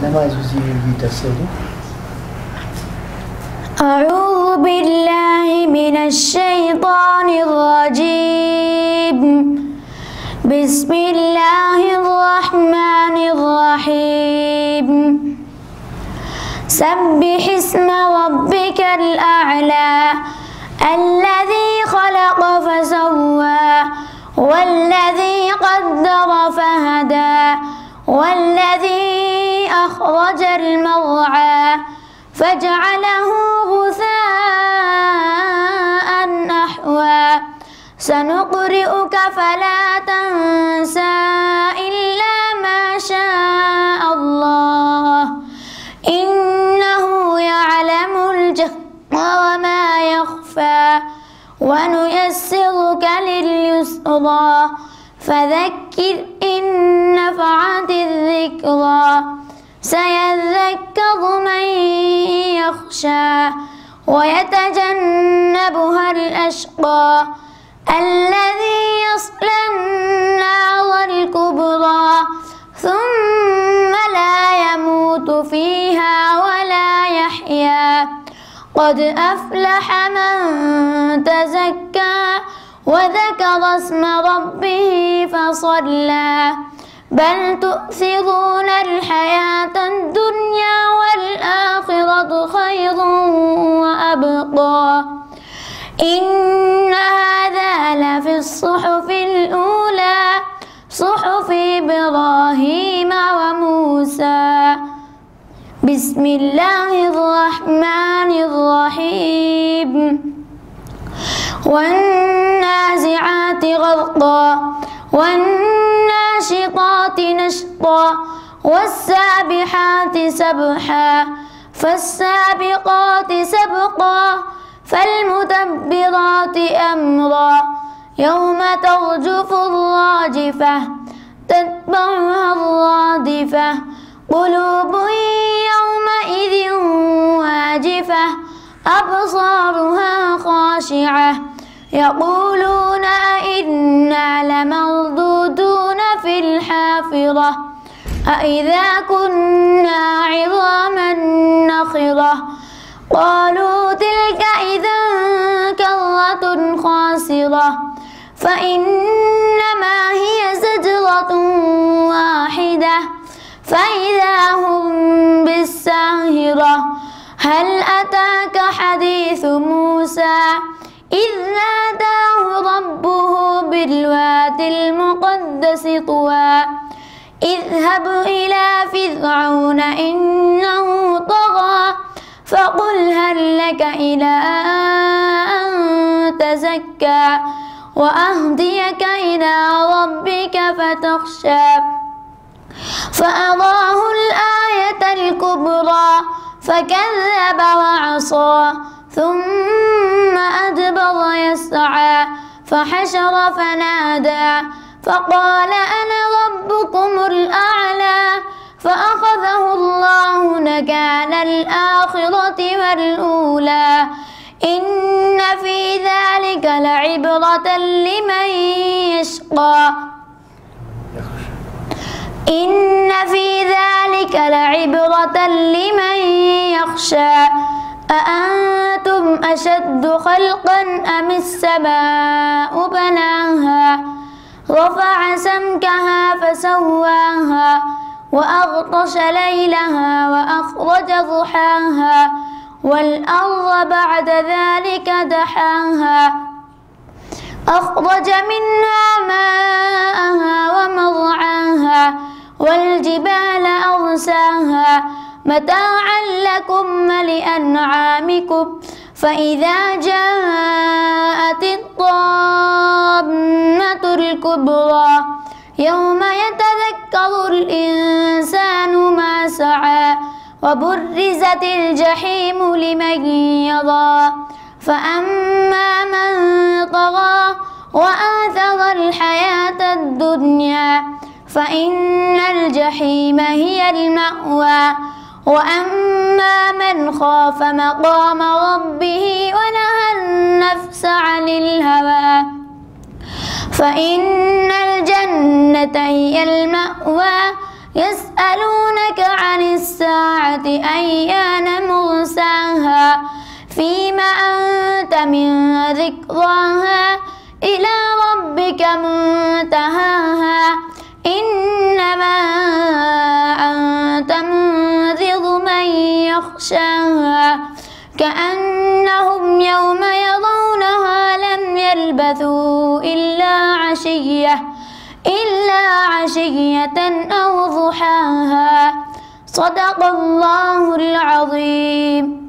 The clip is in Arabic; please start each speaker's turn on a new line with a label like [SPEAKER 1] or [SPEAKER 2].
[SPEAKER 1] namaz vita sedi.
[SPEAKER 2] أعوذ بالله من الشيطان الرجيم. بسم الله الرحمن الرحيم. سبح اسم ربك الأعلى الذي خلق فسوى والذي قدر فهدى والذي أخرج المرعى فجعله غثاء أحوى سنقرئك فلا تنسى إلا ما شاء الله إنه يعلم الجهر وما يخفى ونيسرك لليسرى فذكر إن نفعت الذكرى سيذكر من يخشى ويتجنبها الأشقى الذي يصلى النار الكبرى ثم لا يموت فيها ولا يحيا قد أفلح من تزكى وذكر اسم ربه فصلى بل تؤثرون الحياة الدنيا والآخرة خير وأبقى إن هذا لفي الصحف الأولى صحف إبراهيم وموسى. بسم الله الرحمن الرحيم. والنازعات غرقا والناشطات نشطا والسابحات سبحا فالسابقات سبقا فالمدبرات أمرا يوم ترجف الراجفة تتبعها الرادفة قلوب يومئذ واجفة أبصارها خاشعة يقولون أئنا لمردودون في الحافرة أئذا كنا عظاما نخرة قالوا تلك إذا كرة خاسرة فإنما هي زجرة واحدة فإذا هم بالساهرة هل أتاك حديث موسى إذ ناداه ربه بالواد المقدس طوى اذهب إلى فرعون إنه طغى فقل هل لك إلى أن تزكى وأهديك إلى ربك فتخشى فأراه الآية الكبرى فكذب وعصى ثم أدبر يسعى فحشر فنادى فقال أنا ربكم الأعلى فأخذه الله نكال الآخرة والأولى إن في ذلك لعبرة لمن يشقى إن في ذلك لعبرة لمن يخشى أأنتم أشد خلقا أم السماء بناها رفع سمكها فسواها وأغطش ليلها وأخرج ضحاها والأرض بعد ذلك دحاها أخرج منها ماءها ومرعاها والجبال أرساها متاعا لكم ولأنعامكم فإذا جاءت الطامة الكبرى يوم يتذكر الإنسان ما سعى وبرزت الجحيم لمن يرى فأما من طغى وآثر الحياة الدنيا فإن الجحيم هي المأوى وأما من خاف مقام ربه ونهى النفس عن الهوى فإن الجنة هي المأوى يسألونك عن الساعة أيان مرساها فيم أنت من ذكراها إلى ربك منتهاها إنما أنت منذر من يخشاها كأنهم يوم يرونها لم يلبثوا إلا عشية أو ضحاها. صدق الله العظيم.